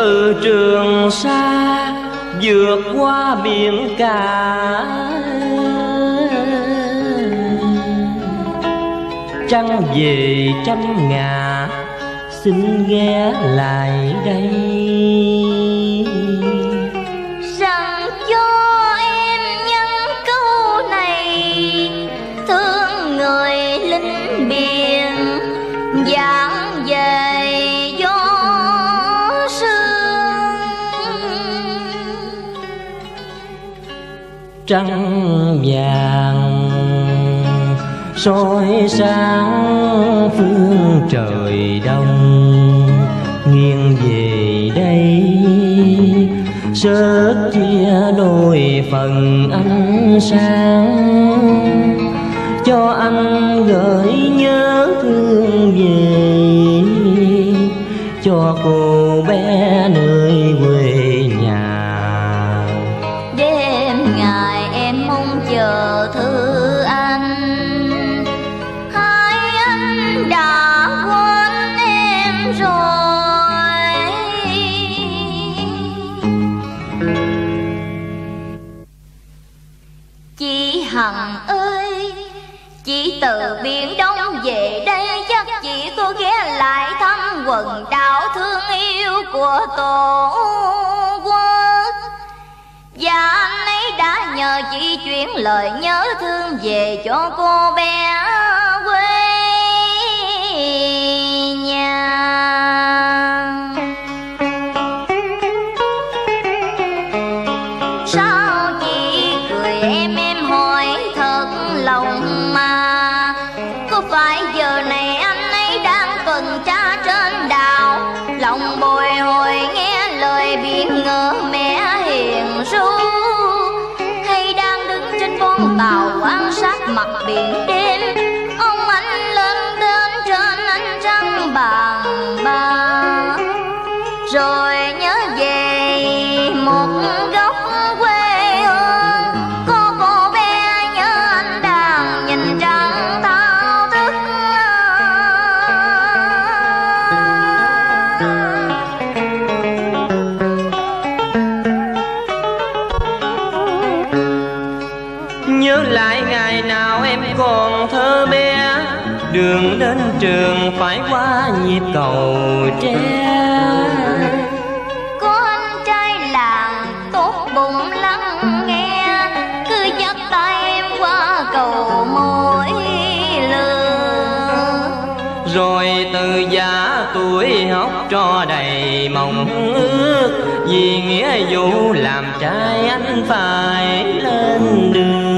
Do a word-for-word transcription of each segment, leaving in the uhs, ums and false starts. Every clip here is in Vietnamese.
từ Trường Sa vượt qua biển cả, trăng về trăm ngả xin ghé lại đây. Rằng cho em nhân câu này, thương người lính biển dáng về gió sương. Trăng vàng soi sáng phương trời đông, nghiêng về đây sớt chia đôi phần ánh sáng, cho anh gửi nhớ thương về cho cô bé nơi quê nhà. Đêm ngày em mong chờ thư anh, hai anh đã quên em rồi. Chị Hằng ơi, chị từ biển Đông về đây, chắc chị có ghé lại thăm quần đảo thương yêu của Tổ quốc. Và anh ấy đã nhờ chị chuyển lời nhớ thương về cho cô bé quê nhà. Sao chị cười em em hỏi thật lòng mà, có phải giờ này anh ấy đang tuần tra trên đảo, lòng bồi hồi nghe lời biển ngỡ mẹ hiền ru, hay đang đứng trên con tàu quan sát mặt biển đêm? Ông anh lên đến trên ánh trăng bàn bạc, rồi nhớ về một góc quê hương, có cô bé nhớ anh đang nhìn trăng thao thức. Nhớ lại ngày nào em còn thơ bé, đường đến trường phải qua nhịp cầu tre. Có anh trai làng tốt bụng lắng nghe, cứ dắt tay em qua cầu mỗi lượt. Rồi từ già tuổi học trò đầy mộng ước, vì nghĩa vụ làm trai anh phải lên đường.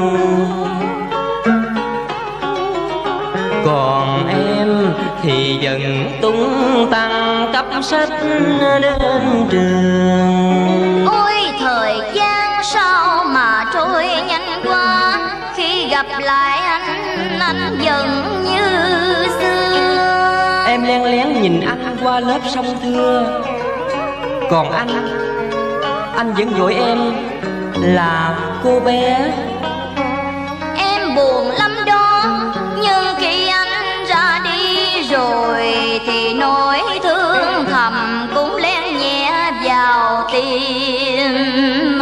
Còn em thì dần tung tăng cấp sách đến trường. Ôi thời gian sao mà trôi nhanh quá, khi gặp lại anh, anh vẫn như xưa. Em len lén nhìn anh qua lớp sông thưa, còn anh, anh vẫn gọi em là cô bé. Em buồn lắm đó, nhưng khi anh ra đi rồi thì nỗi thương thầm cũng len nhẹ vào tim.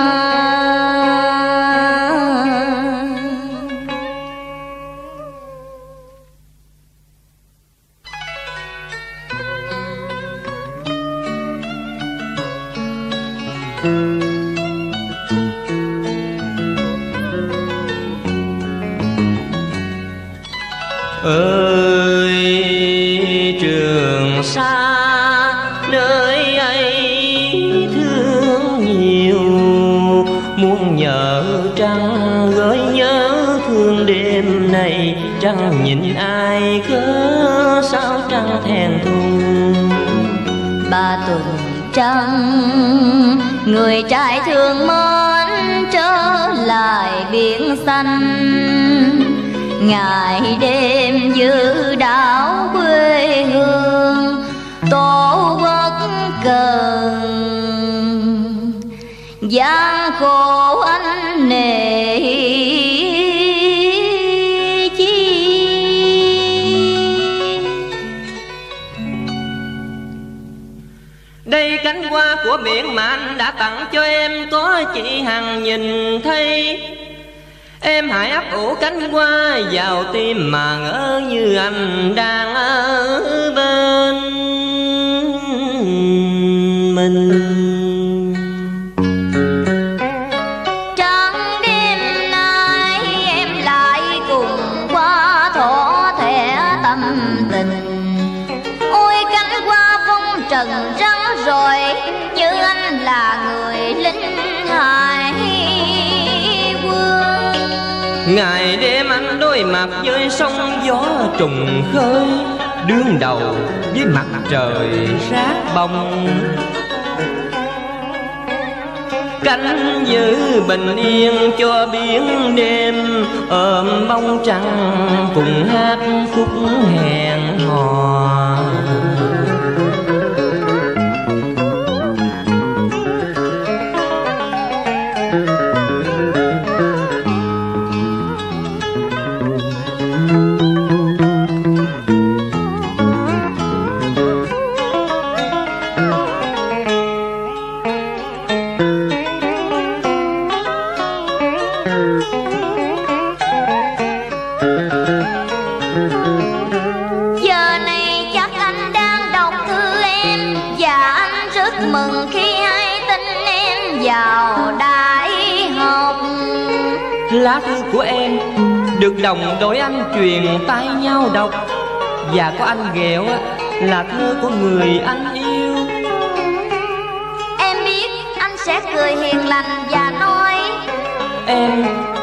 Ơi Trường Sa nơi ấy thương nhiều, muốn nhờ trăng gửi nhớ thương đêm nay. Trăng nhìn ai cớ sao trăng thèn thùng. Ba tuần trăng người trai thương mến trở lại biển xanh, ngày đêm giữ đảo quê hương. Tổ quốc cần gian khổ anh nề chi. Đây cánh hoa của biển mà anh đã tặng cho em có chị hằng nhìn thấy. Em hãy ấp ủ cánh hoa vào tim mà ngỡ như anh đang ở bên mình. Trăng đêm nay em lại cùng qua thổ thẻ tâm tình. Ôi cánh hoa phong trần trắng rồi, như anh là người lính hải quân. Ngày đêm anh đối mặt với sóng gió trùng khơi, đương đầu với mặt trời rát bông. Cánh giữ bình yên cho biển đêm, ôm bóng trăng cùng hát khúc hẹn hò. Giờ này chắc anh đang đọc thư em, và anh rất mừng khi hay tin em vào đại học. Lá thư của em được đồng đội anh truyền tay nhau đọc, và có anh ghẹo là thơ của người anh yêu. Em biết anh sẽ cười hiền lành và nói Em,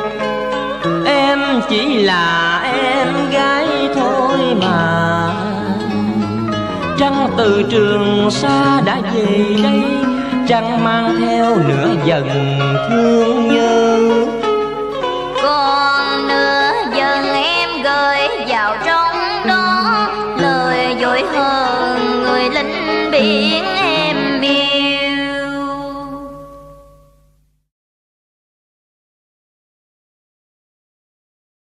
em chỉ là em gái thôi mà. Trăng từ Trường Sa đã về đây, trăng mang theo nửa dần thương nhớ. còn nửa dần em gửi vào trong đó lời dội hơn người lính biển em.